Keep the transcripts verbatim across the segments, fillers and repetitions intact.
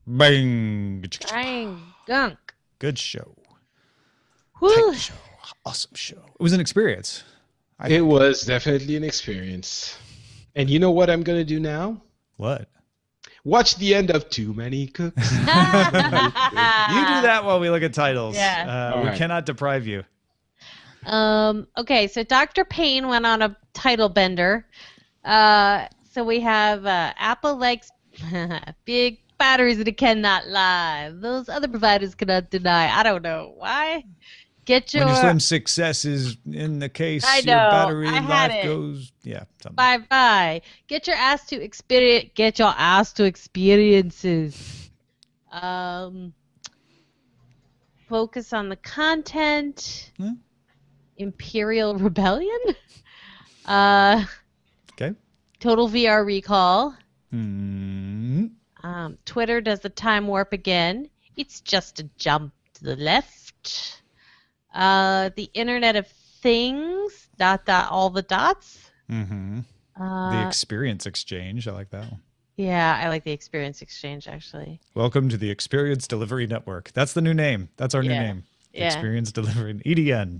Bang. Bang. Gunk. Good show. Woo. Tight show. Awesome show. It was an experience. I it think. was definitely an experience. And you know what I'm going to do now? What? Watch the end of Too Many Cooks. You do that while we look at titles. Yeah. Uh, we right. cannot deprive you. Um. Okay, so Doctor Payne went on a title bender. Uh. So we have uh, Apple likes big batteries that it cannot lie. Those other providers cannot deny. I don't know why. Get your when your slim success is in the case, I know, your battery I had life it. goes. Yeah. Something. Bye bye. Get your ass to experience. Get your ass to experiences. Um. Focus on the content. Hmm? Imperial Rebellion. Uh. Okay. Total V R Recall. Hmm. Um, Twitter does the time warp again. It's just a jump to the left. Uh, the Internet of Things. Dot dot all the dots. Mm-hmm. Uh, the Experience Exchange. I like that one. Yeah, I like the Experience Exchange actually. Welcome to the Experience Delivery Network. That's the new name. That's our Yeah. new name. The Yeah. Experience Delivery E D N.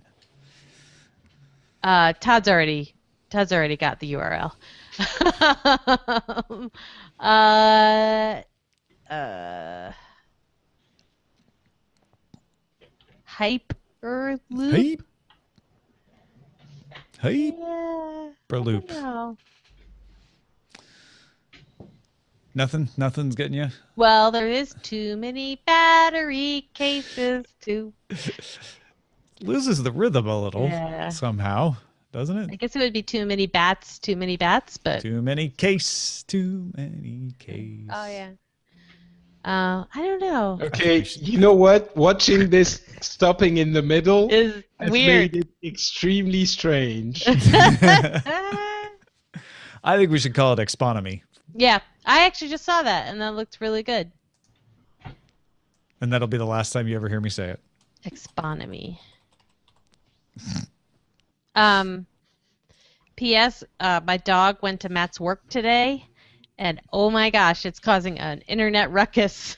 Uh, Todd's already Todd's already got the U R L. uh, uh, hype or loop? Hype. Hype. Yeah. Or loop. No. Nothing. Nothing's getting you. Well, there is too many battery cases to. Loses the rhythm a little Yeah. somehow, doesn't I it? guess it would be too many bats, too many bats, but. Too many case. Too many case. Oh yeah. Uh, I don't know. Okay, you know what? Watching this stopping in the middle Is has weird. made it extremely strange. I think we should call it Exponomy. Yeah, I actually just saw that, and that looked really good. And that'll be the last time you ever hear me say it. Exponomy. um, P S. Uh, my dog went to Matt's work today, and oh my gosh, it's causing an internet ruckus.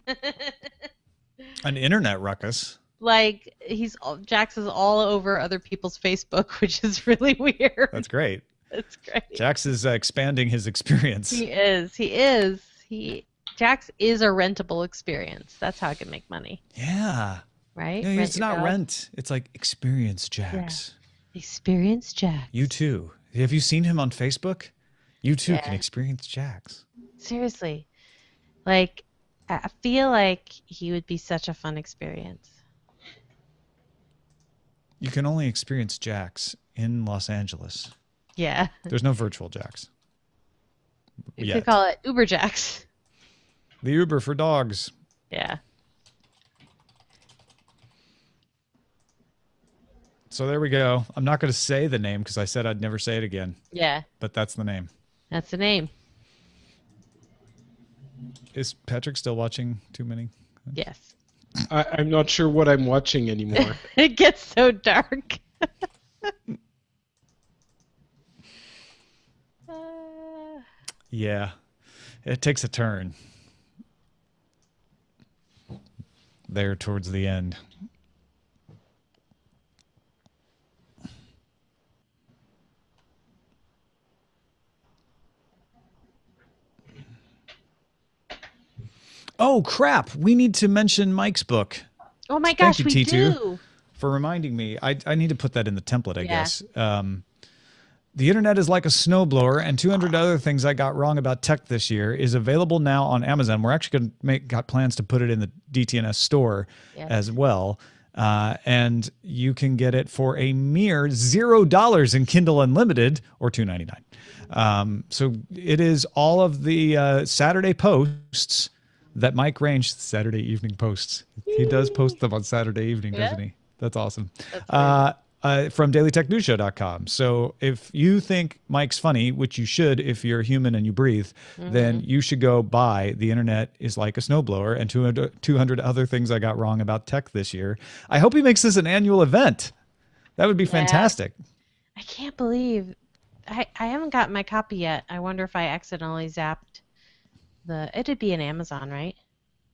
An internet ruckus. Like he's Jax is all over other people's Facebook, which is really weird. That's great. That's great. Jax is uh, expanding his experience. He is. He is. He Jax is a rentable experience. That's how I can make money. Yeah. Right? No, Rent it's your not dog. rent. It's like experience Jax. Experience Jax. You too. Have you seen him on Facebook? You too Yeah. can experience Jax. Seriously. Like, I feel like he would be such a fun experience. You can only experience Jax in Los Angeles. Yeah. There's no virtual Jax. You Yet. could call it Uber Jax. The Uber for dogs. Yeah. So there we go. I'm not going to say the name because I said I'd never say it again. Yeah. But that's the name. That's the name. Is Patrick still watching Too Many? Yes. I, I'm not sure what I'm watching anymore. It gets so dark. Uh, Yeah. It takes a turn. There towards the end. Oh, crap. We need to mention Mike's book. oh my Thank gosh, you, we T two. do. For reminding me. I, I need to put that in the template, I Yeah. guess. Um, the internet is like a snowblower, and two hundred other things I got wrong about tech this year is available now on Amazon. We're actually going to make got plans to put it in the D T N S store Yeah. as well. Uh, and you can get it for a mere zero dollars in Kindle Unlimited or two ninety-nine. Um, so it is all of the uh, Saturday posts that Mike Range, Saturday evening posts. He does post them on Saturday evening, Yeah. doesn't he? That's awesome. That's Uh, uh, from daily tech news show dot com. So if you think Mike's funny, which you should if you're human and you breathe, then you should go buy The Internet is Like a Snowblower and two hundred, two hundred other things I got wrong about tech this year. I hope he makes this an annual event. That would be fantastic. I can't believe I, I haven't gotten my copy yet. I wonder if I accidentally zapped the. It'd be an Amazon, right?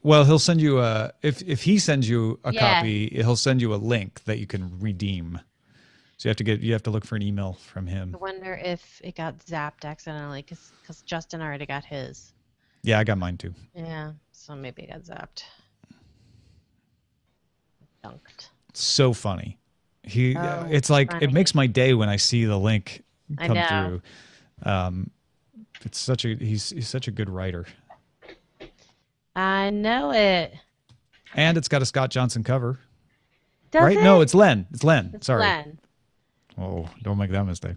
Well, he'll send you a if if he sends you a Yeah. copy, he'll send you a link that you can redeem. So you have to get you have to look for an email from him. I wonder if it got zapped accidentally because Justin already got his. Yeah, I got mine too. Yeah, so maybe it got zapped. Dunked. So funny. He Oh, it's like funny. it makes my day when I see the link I come know. through. Um, it's such a he's he's such a good writer. I know it. And it's got a Scott Johnson cover. Does right? it? No, it's Len. It's Len. It's Sorry. Len. Oh, don't make that mistake.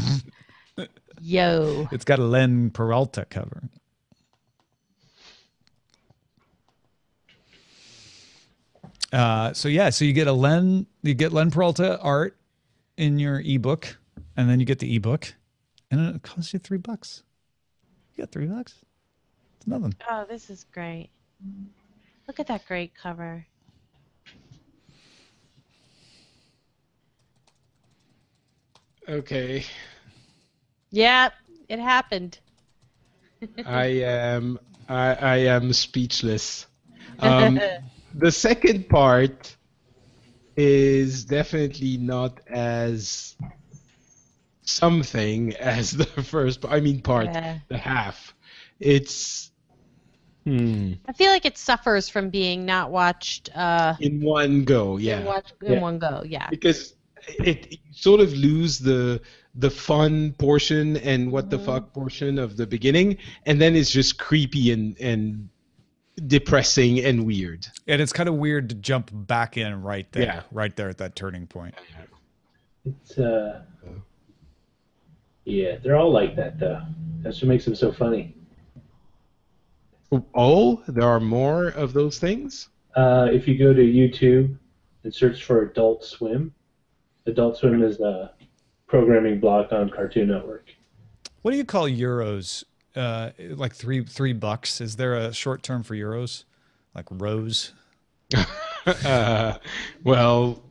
Yo. It's got a Len Peralta cover. Uh, so yeah, so you get a Len, you get Len Peralta art in your ebook, and then you get the ebook, and it costs you three bucks. You got three bucks. It's nothing. Oh, this is great. Look at that great cover. Okay. Yep, it happened. I am I, I am speechless. Um, the second part is definitely not as something as the first. I mean, part Yeah. the half. It's hmm, I feel like it suffers from being not watched uh, in one go. in, Yeah, watch, in Yeah. one go. Yeah. because it, it sort of lose the the fun portion and what the Mhm. fuck portion of the beginning, and then it's just creepy and and depressing and weird. And it's kind of weird to jump back in right there, Yeah. right there at that turning point. It's uh, yeah, they're all like that though. That's what makes them so funny. Oh, there are more of those things? Uh, if you go to YouTube and search for Adult Swim, Adult Swim is a programming block on Cartoon Network. What do you call euros? Uh, like three three bucks. Is there a short term for euros? Like rose? uh, well,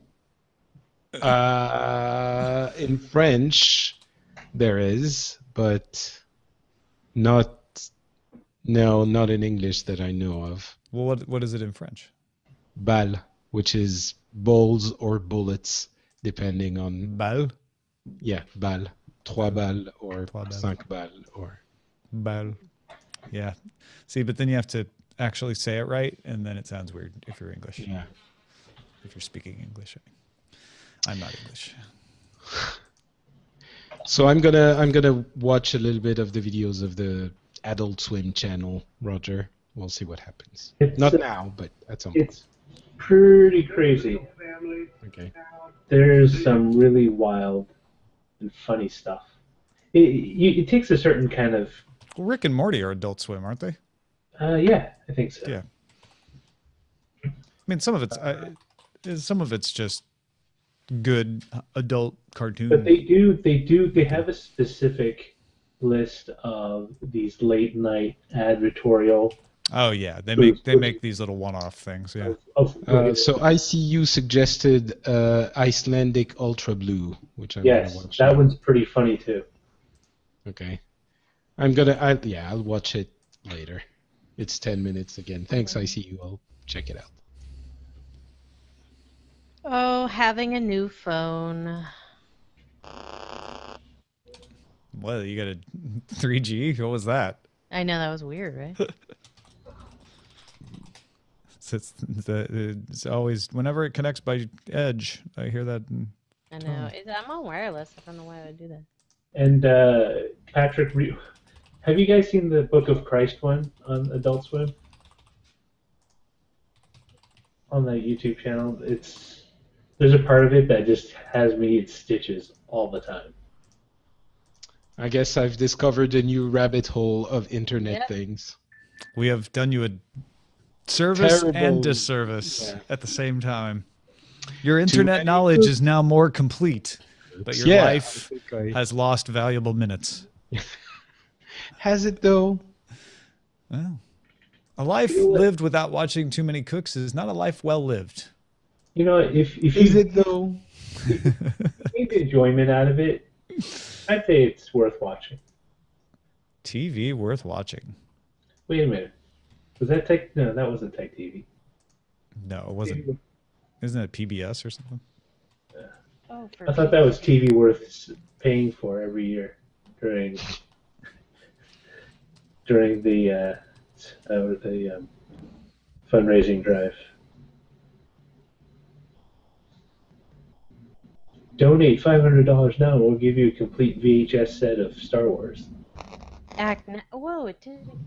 uh, in French there is, but not. No, not in English that I know of. Well, what what is it in French? Balle, which is balls or bullets, depending on Balle. yeah, balle, trois balles or Trois balles. cinq balles or. Balle. Yeah. See, but then you have to actually say it right, and then it sounds weird if you're English. Yeah. If you're speaking English. I'm not English. So I'm gonna I'm gonna watch a little bit of the videos of the Adult Swim channel, Roger. We'll see what happens. It's, Not uh, now, but at some point. It's pretty crazy. Okay. There's some really wild and funny stuff. It, you, it takes a certain kind of Well, Rick and Morty are Adult Swim, aren't they? uh, yeah, I think so. Yeah. I mean, some of it's uh, some of it's just good adult cartoon. But they do, they do, they have a specific list of these late night advertorial Oh yeah, they make they make these little one-off things. Yeah. of, of Uh, so I C U suggested uh, Icelandic Ultra Blue, which I'm yes, gonna watch. that now. one's pretty funny too. Okay. I'm gonna. I, yeah, I'll watch it later. It's ten minutes again. Thanks, I C U. I'll check it out. Oh, having a new phone. Well, you got a three G. What was that? I know that was weird, right? It's, it's, the- it's always whenever it connects by edge, I hear that. and- I know. It, I'm on wireless. I don't know why I would do that. And uh, Patrick, Re- have you guys seen the Book of Christ one on Adult Swim? On the YouTube channel, it's there's a part of it that just has me in stitches all the time. I guess I've discovered a new rabbit hole of internet Yep. things. We have done you a service Terrible. and disservice Yeah. at the same time. Your internet many knowledge is now more complete, but your Yeah, life I think I- has lost valuable minutes. Has it though? Well, a life lived without watching too many cooks is not a life well lived. You know, if if Is you it though? take enjoyment out of it, I'd say it's worth watching. T V worth watching. Wait a minute. Was that Tech? No, that wasn't Tech T V. No, it wasn't. Isn't it P B S or something? Oh, for I thought that was Pete's T V worth paying for every year during during the uh, uh, the um, fundraising drive. Donate five hundred dollars now, and we'll give you a complete V H S set of Star Wars. Act na- Whoa, it did it again.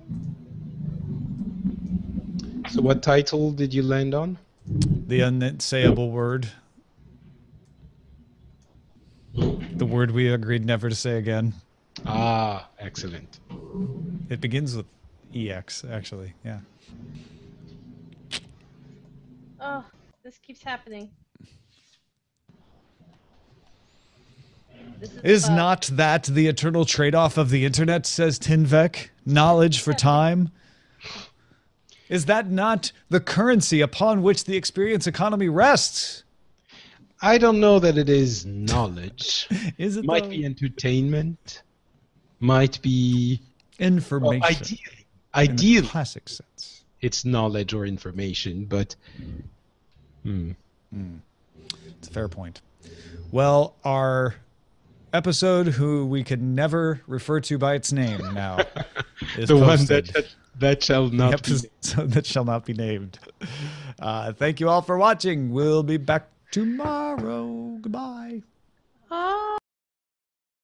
So what title did you land on? The unsayable word. The word we agreed never to say again. Ah, excellent. It begins with E X, actually. Yeah. Oh, this keeps happening. This is, Is uh, not that the eternal trade-off of the internet, says Tinvek? Knowledge for time? Is that not the currency upon which the experience economy rests? I don't know that it is knowledge. Is it Might though? be entertainment. Might be Information. well, ideally, in the ideally classic sense. it's knowledge or information, but hmm. It's a fair point. Well, our episode, who we could never refer to by its name now, is the one posted. that that shall The not be. episode that shall not be named. Uh, thank you all for watching. We'll be back tomorrow. Goodbye. Oh.